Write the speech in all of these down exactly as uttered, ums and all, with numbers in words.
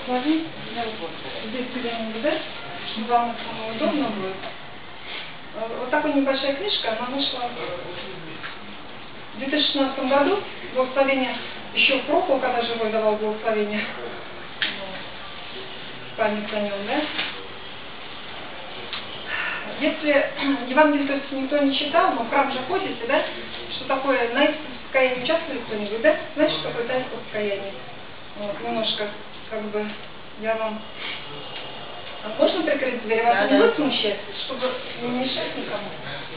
благослови. Здесь где-нибудь, да? Вам удобно будет. Вот такая небольшая книжка, она вышла в две тысячи шестнадцатом году. Благословение еще Прокол, когда живой, давал благословение. Память о нем, да? Если Евангелие, то есть, никто не читал, но в храм же ходите, да? Что такое таинство покаяния, участвовали кто-нибудь, да? Знаешь, что такое таинство покаяния? Вот, немножко, как бы, я вам... А можно прикрыть дверь? Вас да, не будет смущать, чтобы не мешать никому?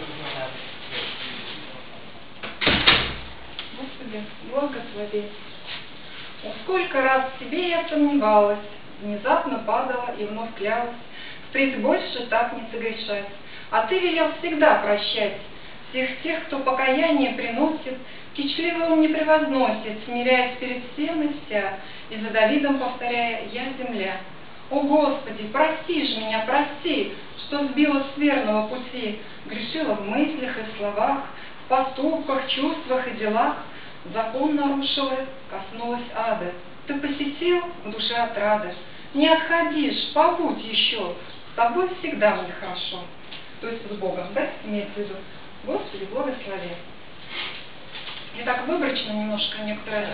Господи, благослови. Сколько раз в себе я сомневалась, внезапно падала и вновь клялась, впредь больше так не согрешать. А ты велел всегда прощать всех тех, кто покаяние приносит, кичливо он не превозносит, смиряясь перед всем и вся, и за Давидом повторяя: «Я земля». О Господи, прости же меня, прости, что сбила с верного пути, грешила в мыслях и словах, в поступках, чувствах и делах, закон нарушила, коснулась ада. Ты посетил, в душе отрада. Не отходишь, побудь еще, с тобой всегда мне хорошо. То есть с Богом, да, имеется в виду? Господи, благослови. И так выборочно немножко некоторые.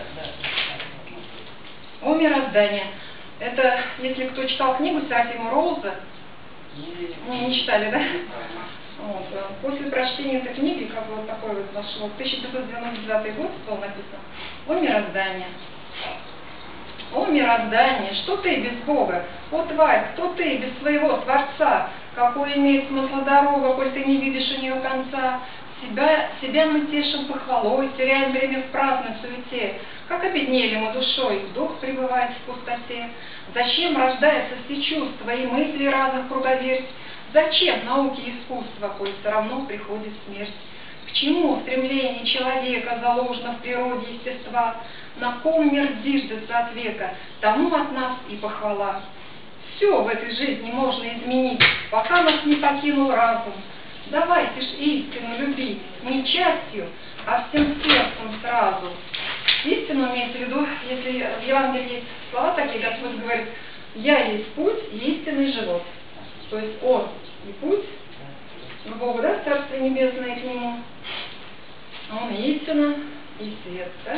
О мироздание. Это, если кто читал книгу Серафима Роуза, не, не читали, да? Вот. После прочтения этой книги, как бы вот такой вот нашел, тысяча девятьсот девяносто девятый год был написан, о мироздании. О мироздание, что ты без Бога? О тварь, кто ты без своего Творца? Какой имеет смысл дорога, коль ты не видишь у нее конца? Себя, себя мы тешим похвалой, теряем время в праздной суете. Как обеднели мы душой, дух пребывает в пустоте. Зачем рождаются все чувства и мысли разных круговерть? Зачем науки и искусства, коль все равно приходит смерть? К чему стремление человека заложено в природе естества? На ком мир зиждется от века, тому от нас и похвала. Все в этой жизни можно изменить, пока нас не покинул разум. Давайте ж истину любить, не частью, а всем сердцем сразу. Истину имеется в виду, если в Евангелии есть слова такие, Господь говорит: «Я есть путь, истина и живот». То есть Он и путь к Богу, да, Царство Небесное к Нему. Он и истина, и свет, да?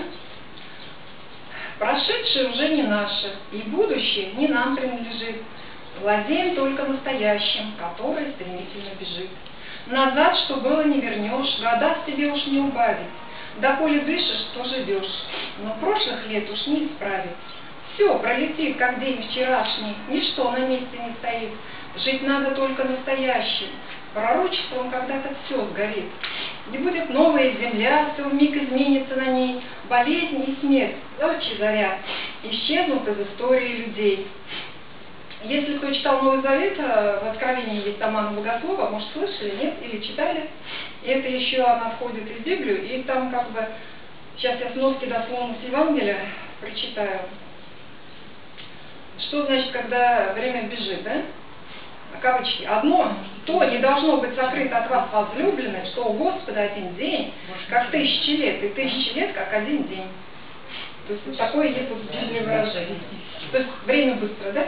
Прошедшее уже не наше, и будущее не нам принадлежит. Владеем только настоящим, который стремительно бежит. Назад, что было, не вернешь, года в тебе уж не убавить. Доколе дышишь, то живешь, но прошлых лет уж не исправить. Все пролетит, как день вчерашний, ничто на месте не стоит. Жить надо только настоящим. Пророчеством когда-то все сгорит. И будет новая земля, все вмиг изменится на ней. Болезнь и смерть, ночи заря, исчезнут из истории людей. Если кто читал Новый Завет, в Откровении есть там Анна Богослова, может, слышали, нет, или читали. И это еще она входит в Библию, и там как бы, сейчас я сноски дословно с Евангелия прочитаю. Что значит, когда время бежит, да? Кавычки. Одно, то не должно быть сокрыто от вас возлюбленное, что у Господа один день, как тысячи лет, и тысячи лет, как один день. То есть вот такое есть вот Библия выражение. То есть время быстро, да?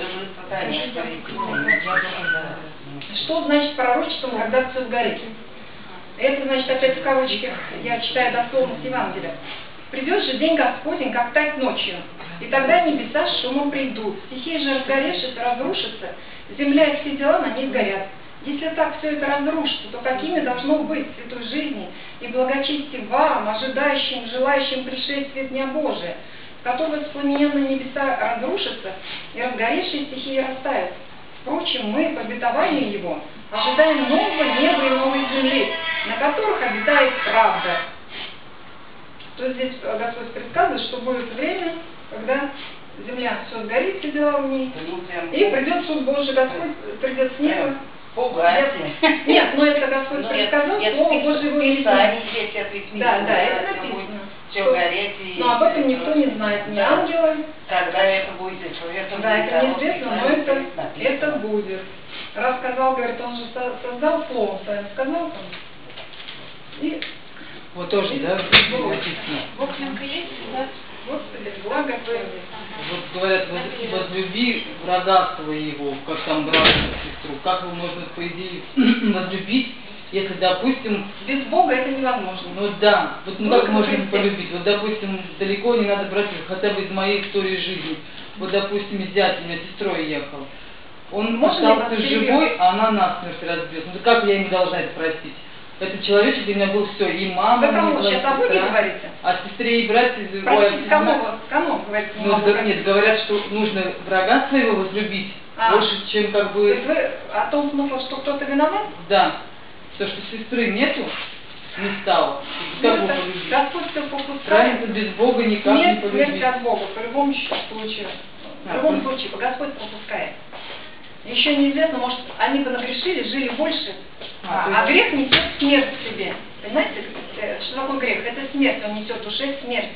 Что значит пророчеством, когда все сгорит? Это значит, опять в кавычках, я читаю дословно с Евангелия. Придет же день Господень, как тать ночью, и тогда небеса с шумом придут, стихии же разгоревшись, разрушатся, земля и все дела на ней сгорят. Если так все это разрушится, то какими должно быть в святой жизни и благочестие вам, ожидающим, желающим пришествия Дня Божия, в котором воспламененные небеса разрушатся и разгоревшие стихии растают. Впрочем, мы, по обетованию Его, ожидаем нового неба и новой земли, на которых обитает правда. То есть здесь Господь предсказывает, что будет время, когда земля все сгорит, все дела в ней, и придет суд Божий, Господь придет с неба. Нет, но это Господь предсказал, Слово Божие выйдет. Да, да, это написано. Все гореть и... Но об этом никто не знает, ни ангелы. Когда это будет? Это да, это неизвестно, но это, это будет. Раз сказал, говорит, он же создал Словом своим, сказал там. И... Вот тоже, и, да? Бог. Бог есть, да? Господи, благослови. Вот говорят, воз- возлюби врага своего, как там брата, сестру. Как его можно, по идее, возлюбить, если, допустим, Без Бога это невозможно. ну да, вот ну Ну, как можно смотрите. полюбить? Вот, допустим, далеко не надо брать хотя бы из моей истории жизни. Вот, допустим, зять у меня сестрой ехал. Он Можно я остался вас перебью? живой, а она насмерть разбилась. Ну как я ему должна это простить? Этот человечек для меня был все, и мама, Вы кому и была сейчас о Боге сестра. говорите? А сестре и братья... ой, Простите, кому, знаю. вы- кому говорите? не Ну, могу да, простить? нет, говорят, что нужно врага своего возлюбить А. больше, чем как То есть бы... вы о том смысле, что кто-то виноват? Да, то, что сестры нету, не стало. Ну, Как его это полюбить? Господь все попускает. Правильно, без Бога никак не Смерть, смерть полюбить. от Бога, по любому случаю. В А, любом ну. случае, Господь пропускает. Еще неизвестно, может, они бы нагрешили, жили больше, А, а, то а есть- грех несет смерть в себе. Понимаете, э, что такое грех? Это смерть, он несет в душе смерть.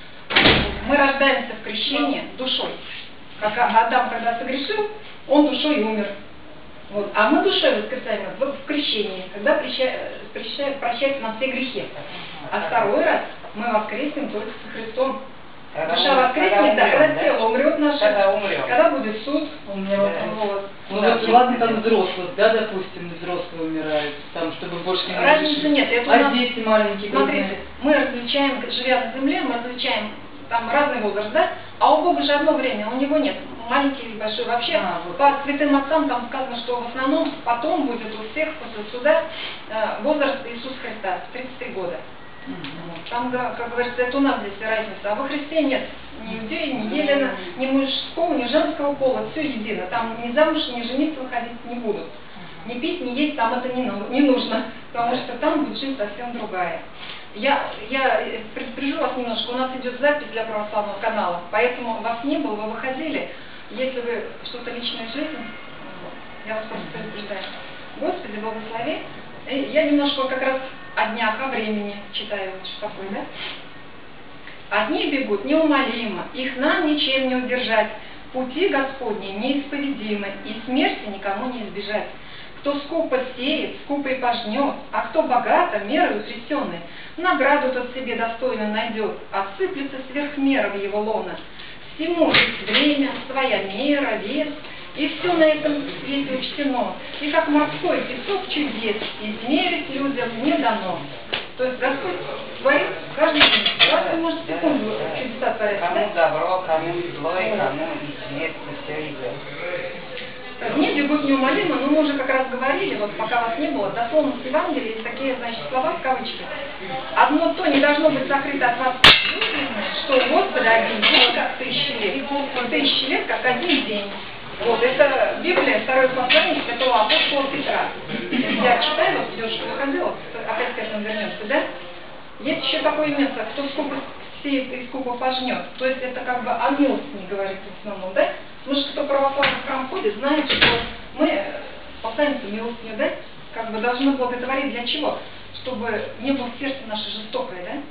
Мы рождаемся в крещении душой. Как А- Адам, когда согрешил, он душой и умер. Вот. А мы душой воскресаем в, в крещении, когда проща- проща- прощаются нам все грехи. А второй раз мы воскреснем только со Христом. Когда Душа умрем, воскреснет, да, когда когда умрем, да? тело умрет наше, Когда умрем. когда будет суд, Умрет. вот. Ну Да, вот есть ладно, там такое. взрослых, да, допустим, взрослые умирают, там, чтобы больше не Разницы разрешили. нет, это у А нас- дети маленькие, Смотрите, грудные? мы различаем, живя на земле, мы различаем там разный возраст, да? А у Бога же одно время, у него нет, маленький или большой. Вообще, А, вот. по святым отцам там сказано, что в основном потом будет у всех после суда э, возраст Иисуса Христа, тридцать три года. Мгм. Там, да, как говорится, это у нас здесь разница. А во Христе нет ни иудея, ни елена, ни мужского, ни женского пола. Все едино. Там ни замуж, ни жениться выходить не будут. Ни пить, ни есть там это не, ну- не нужно. Потому что там будет жизнь совсем другая. Я, я предупрежу вас немножко. У нас идет запись для православного канала. Поэтому вас не было, вы выходили. Если вы что-то личное в жизни, я вас просто предупреждаю. Господи, благослови. И я немножко как раз о днях, о времени читаю, вот что такое, да? Одни бегут неумолимо, их нам ничем не удержать. Пути Господни неисповедимы, и смерти никому не избежать. Кто скупо сеет, скупо и пожнет, а кто богато, мерою трясенный, награду тот себе достойно найдет, отсыплется сверх меры в его лона. Всему есть время, своя мера, вес, и все на этом свете учтено. И как морской песок чудес, измерить людям не дано. То есть Господь творит каждый день. Каждый может секунду чудеса творить. Кому Да? добро, кому зло, и кому и смерть, и все идет. Дни бегут неумолимо, но мы уже как раз говорили, вот пока вас не было, дословно в Евангелии есть такие, значит, слова в кавычках. Одно то не должно быть закрыто от вас, что у Господа один день, как тысячи лет, и тысячи лет, как один день. Вот, это Библия, второе послание святого апостола Петра. Я читаю, вот девушка выходила, опять к этому вернемся, да? Есть еще такое место, кто скупо сеет и скупо пожнет. То есть это как бы о милостыне говорится в основном, да? Потому что кто православный в храм ходит, знает, что мы посланницы милостыню, да? Как бы должны благотворить для чего? Чтобы не было в сердце наше жестокое, да?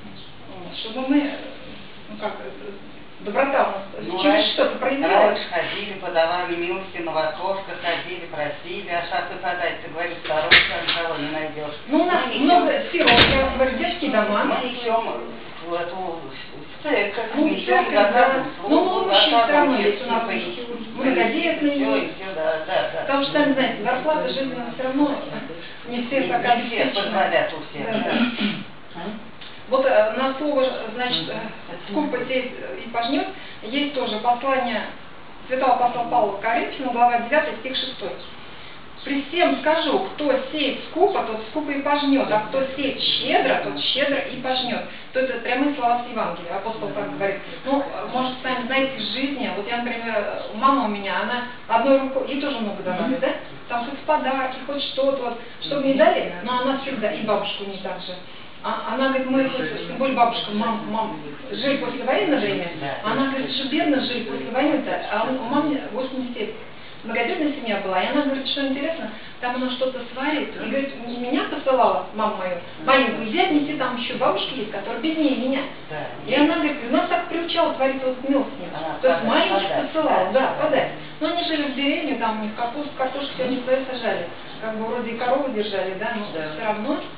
Вот, чтобы мы, ну как, доброта у нас, Ну, через раньше- что-то проявлялась. Раньше ходили, подавали милости, на окошко ходили, просили, а сейчас ты подай, ты говоришь, второй никого не найдешь. Ну, у нас много сирот, я говорю, детские дома. Мы несем в эту в церковь, Ну, несем церковь, да. газовую Ну, службу, мужчин все равно газовую есть у нас службу, многодетные всё, есть. всё, да, да, да. Потому что, сами знаете, зарплата жизненная все равно не все Не- так не все обеспечены. позволят у всех, Да, да. да. Вот э, на слово, значит, э, скупо сеет и пожнет, есть тоже послание святого апостола Павла к Коринфянам, глава девятая, стих шестой. При всем скажу, кто сеет скупо, тот скупо и пожнет, а кто сеет щедро, тот щедро и пожнет. То это прямые слова с Евангелия, апостол так говорит. Ну, может, сами знаете, в жизни, вот я, например, мама у меня, она одной рукой, ей тоже много давали, да? Там хоть подарки, хоть что-то, вот, что мне дали, но она всегда, и бабушку не так же. А, она говорит, мы, тем более бабушка, мам, мам, жили после военное время, она говорит, что бедно жили после войны-то, а у мамы восемьдесят лет. Многодетная семья была, и она говорит, что интересно, там она что-то сварит, и говорит, меня посылала, маму мою, маленькую, иди отнеси, там еще бабушки есть, которые беднее меня. Да. И она говорит, у нас так приучала творить вот милостыню. А, То есть подать, маленьких подать, посылала, да, да, да. подать. Но они жили в деревне, там у них капусту, картошку, все они свои сажали. Как бы вроде и корову держали, да, но Да. все равно. Немножко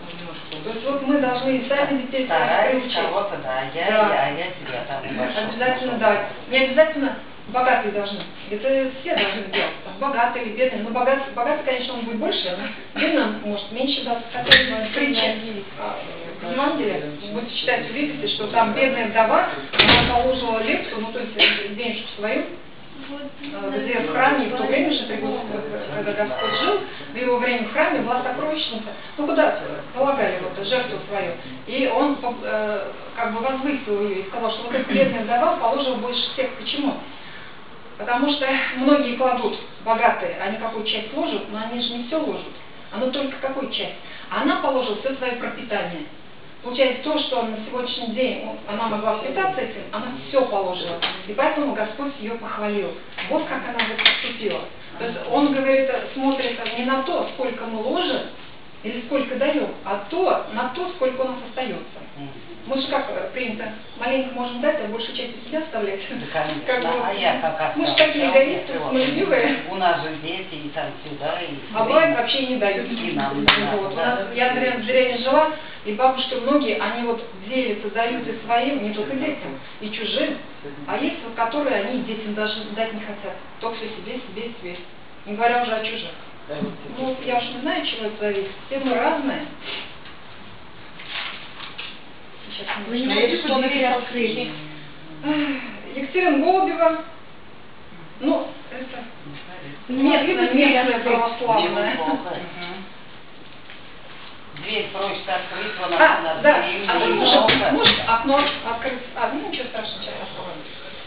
То есть вот мы должны сами детей Стараюсь приучить. кого-то, да, я, Да. я, я тебя там большой. Обязательно, да. Не обязательно богатые должны. Это все должны делать. Там, богатые или бедные. Но богатый, богатый, конечно, он будет больше, а бедным может меньше даст. Как в притче в Евангелии, будете читать, увидите, что там бедная вдова, она положила лепту, ну то есть денежку свою, где в храме, в то время же, когда Господь жил, в его время в храме была сокровищница, ну куда полагали вот жертву свою. И он э, как бы возвысил ее и сказал, что вот эта бедная вдова положила больше всех. Почему? Потому что многие кладут, богатые, они какую часть ложат, но они же не все ложат. Оно только какую часть? А она положила все свое пропитание. Получается, то, что на сегодняшний день ну, она могла питаться этим, она все положила. И поэтому Господь ее похвалил. Вот как она поступила. То есть он говорит, смотрит не на то, сколько мы ложим, или сколько даем, а то, на то, сколько у нас остается. Мы же как принято, маленько можем дать, а большую часть у себя оставлять. Да, конечно. Как бы, а я как мы же такие эгоисты, смазливые. У нас же дети и там сюда. И а бывает вообще не дают. И нам не дают, вот. да. У нас, я, например, в деревне жила, и бабушки многие, они вот делятся, дают и своим, не только детям, и чужим. А есть вот, которые они детям даже дать не хотят. Только все себе, себе и себе. Не говоря уже о чужих. Ну, я уж не знаю, чего это зависит. Все мы разные. Сейчас Вы не можете что дверь открыть? Екатерина Голубева. Ну, это местная, местная православная. Дверь просит открыть, вон А, она да. времени А вы много. можете, может окно открыть? А, ну ничего страшного, сейчас откроем.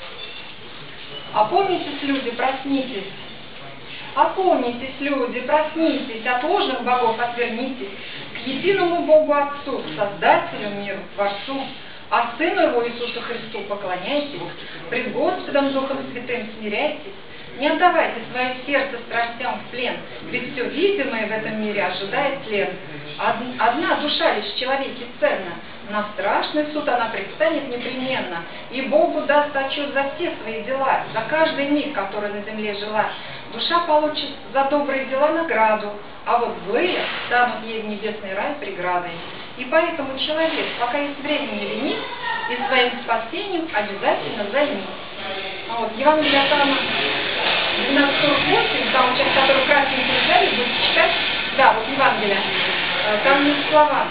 Опомнитесь, люди, проснитесь. Опомнитесь, люди, проснитесь, от ложных богов отвернитесь к единому Богу Отцу, Создателю миру, Творцу, а Сыну Его Иисусу Христу поклоняйтесь, пред Господом Духом Святым смиряйтесь, не отдавайте свое сердце страстям в плен, ведь все видимое в этом мире ожидает тлен. Одна душа лишь в человеке ценна, на страшный суд она предстанет непременно, и Богу даст отчет за все свои дела, за каждый миг, который на земле жила. Душа получит за добрые дела награду, а вот злые станут ей в небесный рай преградой. И поэтому человек, пока есть время, не ленись, и своим спасением обязательно займись. Вот, Евангелие от Иоанна двенадцать сорок восемь, там часть, которую красненькую взяли, будете читать. Да, вот Евангелие. Там есть слова.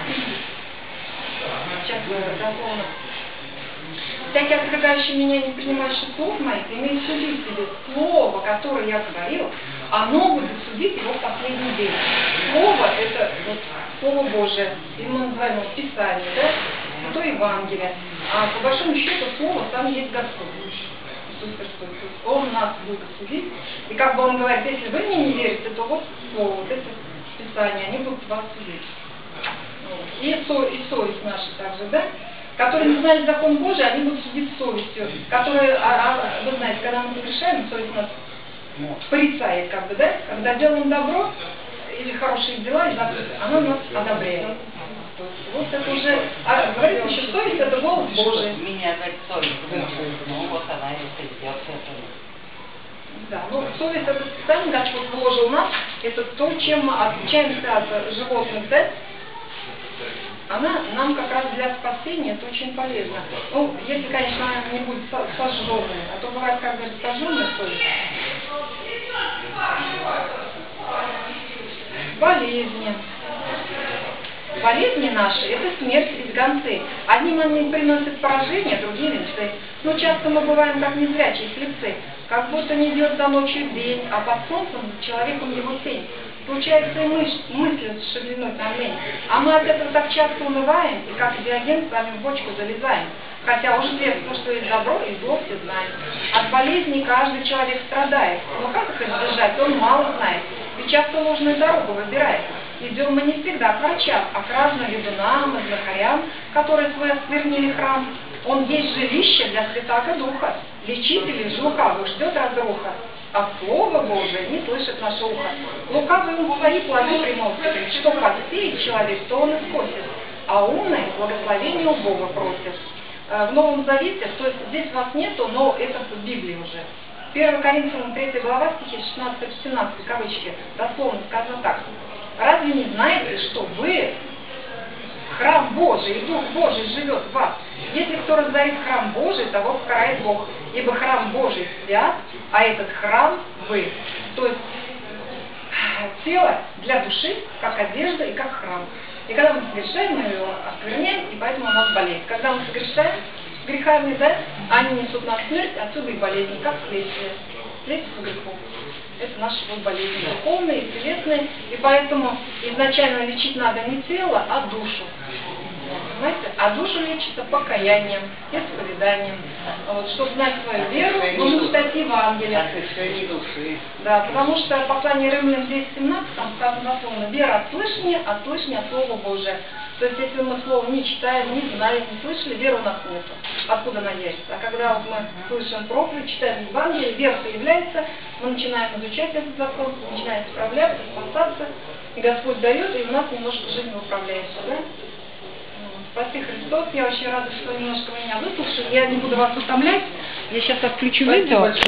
Сейчас дословно. Всякий отвергающий меня, не принимающий слов моих, имеет судить себе слово, которое я говорил, оно будет судить его в последний день. Слово – это вот, Слово Божие, или мы называем его Писание, да? Это Евангелие. А по большому счету Слово там есть Господь. Иисус Христос. Он нас будет судить. И как бы он говорит, если вы мне не верите, то вот Слово, вот это Писание, они будут вас судить. Вот. И, со, и совесть наша также, да? Которые не знали закон Божий, они будут судить совестью. Которые, а, а, вы знаете, когда мы совершаем, совесть нас порицает, как бы, да? Когда делаем добро или хорошие дела, она нас одобряет. Вот это уже, а говорится еще, совесть это голос Божий. Меня, говорит, совесть вышла. Ну вот она и придет к этому. Да, ну совесть это специально Господь вложил в нас, это то, чем мы отличаемся от животных, да? Она нам как раз для спасения, это очень полезно. Ну, если, конечно, она не будет сожженной, а то бывает, как говорят, сожженная совесть. Болезни. Болезни наши – это смерть из гонцы. Одним они приносят поражение, другим – мечты. Но часто мы бываем как незрячие слепцы, как будто не идет за ночью день, а под солнцем за человеком его тень. Получается, и мысль, мысль шевельнуть нам лень. А мы от этого так часто унываем, и как Диоген с вами в бочку залезаем. Хотя уже известно, что есть добро, и зло все знают. От болезней каждый человек страдает. Но как их избежать, он мало знает. И часто ложную дорогу выбирает. Идем мы не всегда к врачам, а к разным ведунам и знахарям, которые свой осквернили храм. Он есть жилище для Святаго Духа. Лечителей же лукавых ждет разруха. А Слово Божие не слышит наше ухо. Лукавый ум свои плоды приносит, что посеет человек, то он и скосит. А умный благословение у Бога просит. В Новом Завете, то есть здесь вас нету, но это в Библии уже. первое Коринфянам третья глава, стихи шестнадцать-семнадцать, кавычки, дословно сказано так. Разве не знаете, что вы храм Божий, и Дух Божий живет в вас. Если кто разорит храм Божий, того покарает Бог. Ибо храм Божий свят, а этот храм вы. То есть тело для души, как одежда и как храм. И когда мы совершаем, мы его оскверняем, и поэтому у нас болезнь. Когда мы совершаем грехами, да, они несут нам смерть, отсюда и болезни, как следствие. Следствие грехов. Это наши вот болезни духовные, телесные, и поэтому изначально лечить надо не тело, а душу. Понимаете? А душу лечится покаянием, исповеданием. Вот, чтобы знать свою веру, нужно читать Евангелие. Очищение души. Да, потому что послание Римлянам десять семнадцать там сказано дословно: вера от слышания, от слышания от Слова Божия. То есть, если мы слово не читаем, не знаем, не слышали, веры у нас нет. Откуда она есть? А когда вот мы слышим проповедь, читаем Евангелие, вера появляется, мы начинаем изучать этот закон, начинаем справляться, спасаться, и Господь дает, и у нас немножко жизнь управляется, да? Спаси Христос, я очень рада, что немножко меня выслушали. Я не буду вас утомлять, я сейчас отключу видео.